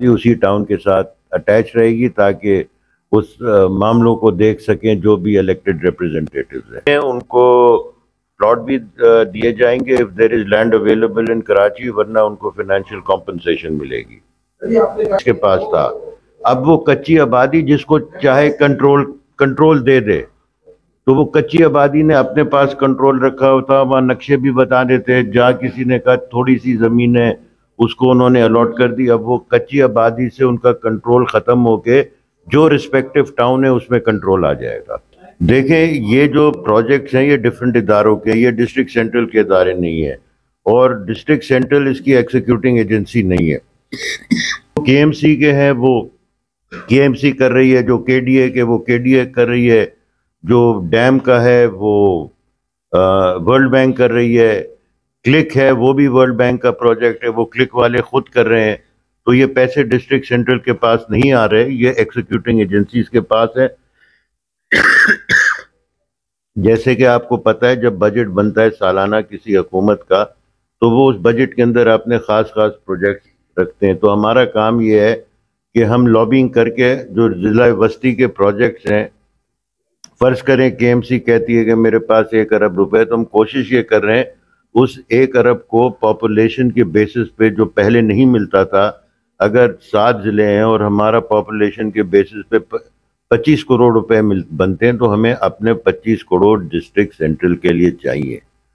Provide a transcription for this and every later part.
اسی ٹاؤن کے ساتھ اٹیچ رہے گی تاکہ اس معاملوں کو دیکھ سکیں جو بھی الیکٹڈ ریپریزنٹیٹیوز ہیں ان کو پلاٹ بھی دیے جائیں گے if there is land available in Karachi, ورنہ ان کو فائنینشیل کمپنسیشن ملے گی۔ اس کے پاس تھا، اب وہ کچی آبادی جس کو چاہے کنٹرول دے دے، تو وہ کچی آبادی نے اپنے پاس کنٹرول رکھا ہوتا، وہاں نقشے بھی بتا دیتے، جہاں کسی نے کہا تھوڑی سی زمین ہے اس کو انہوں نے الاٹ کر دی۔ اب وہ کچی آبادی سے ان کا کنٹرول ختم ہو کے جو رسپیکٹو ٹاؤن ہے اس میں کنٹرول آ جائے گا۔ دیکھیں یہ جو پروجیکٹس ہیں یہ ڈیفرنٹ اداروں کے، یہ ڈسٹرکٹ سینٹرل کے ادارے نہیں ہیں، اور ڈسٹرکٹ سینٹرل اس کی ایگزیکیوٹنگ ایجنسی نہیں ہے۔ کے ایم سی کے ہیں وہ کے ایم سی کر رہی ہے، جو کے ڈی اے کے وہ کے ڈی اے کر رہی ہے، جو ڈیم کا ہے وہ ورلڈ بینک کر رہی ہے، کلک ہے وہ بھی ورلڈ بینک کا پروجیکٹ ہے، وہ کلک والے خود کر رہے ہیں۔ تو یہ پیسے ڈسٹرکٹ سینٹرل کے پاس نہیں آ رہے، یہ ایگزیکیوٹنگ ایجنسیز کے پاس ہے۔ جیسے کہ آپ کو پتہ ہے جب بجٹ بنتا ہے سالانہ کسی حکومت کا تو وہ اس بجٹ کے اندر اپنے خاص پروجیکٹ رکھتے ہیں، تو ہمارا کام یہ ہے کہ ہم لابنگ کر کے جو ضلع وسطی کے پروجیکٹس ہیں، فرض کریں کے ایم سی کہتی ہے کہ میرے پاس 1 ارب روپے، تو ہم کوشش یہ کر رہے ہیں اس 1 ارب کو پاپولیشن کے بیسس پہ جو پہلے نہیں ملتا تھا، اگر 7 ضلع ہیں اور ہمارا پاپولیشن کے بیسس پہ 25 کروڑ روپے بنتے ہیں، تو ہمیں اپنے 25 کروڑ ڈسٹرکٹ سینٹرل کے لیے چاہیے۔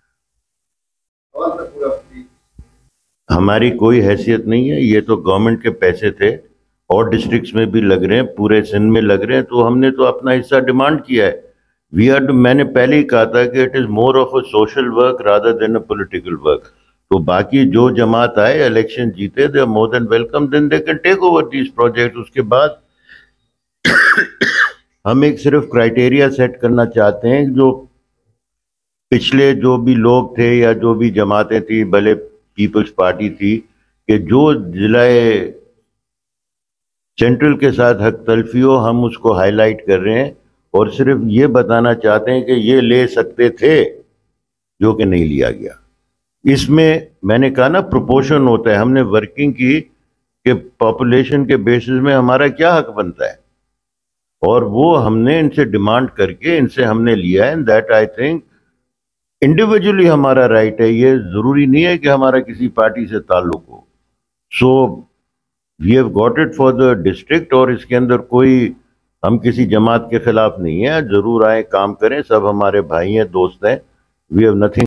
ہماری کوئی حیثیت نہیں ہے، یہ تو گورنمنٹ کے پیسے تھے، اور ڈسٹرکٹس میں بھی لگ رہے ہیں، پورے سندھ میں لگ رہے ہیں، تو ہم نے تو اپنا حصہ ڈیمانڈ کیا ہے۔ میں نے پہلے ہی کہا تھا کہ it is more of a social work rather than a political work. تو باقی جو جماعت آئے الیکشن جیتے، they are more than welcome, then they can take over these project. اس کے بعد ہم ایک صرف کرائیٹیریا سیٹ کرنا چاہتے ہیں، جو پچھلے جو بھی لوگ تھے یا جو بھی جماعتیں تھیں، بھلے پیپلز پارٹی تھی، کہ جو ضلع سینٹرل کے ساتھ حق تلفی ہو، ہم اس کو ہائی لائٹ کر رہے ہیں، اور صرف یہ بتانا چاہتے ہیں کہ یہ لے سکتے تھے جو کہ نہیں لیا گیا۔ اس میں نے کہا نا پروپورشن ہوتا ہے، ہم نے ورکنگ کی کہ پاپولیشن کے بیسس میں ہمارا کیا حق بنتا ہے، اور وہ ہم نے ان سے ڈیمانڈ کر کے ان سے ہم نے لیا ہے۔ دیٹ آئی تھنک انڈیویجولی ہمارا رائٹ ہے، یہ ضروری نہیں ہے کہ ہمارا کسی پارٹی سے تعلق ہو۔ So we have got it for the district, اور اس کے اندر کوئی ہم کسی جماعت کے خلاف نہیں ہیں، ضرور آئیں کام کریں، سب ہمارے بھائی ہیں، دوست ہیں، وی ہیو نتھنگ